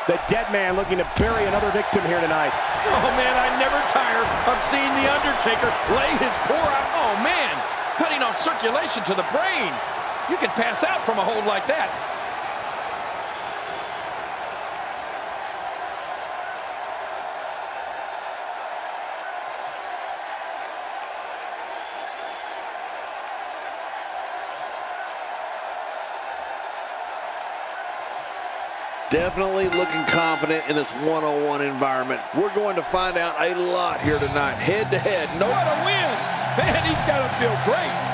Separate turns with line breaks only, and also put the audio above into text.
The dead man looking to bury another victim here tonight.
Oh, man, I never tire of seeing The Undertaker lay his poor out. Oh, man, cutting off circulation to the brain. You can pass out from a hold like that.
Definitely looking confident in this one-on-one environment. We're going to find out a lot here tonight. Head-to-head.
What a win! Man, he's got to feel great.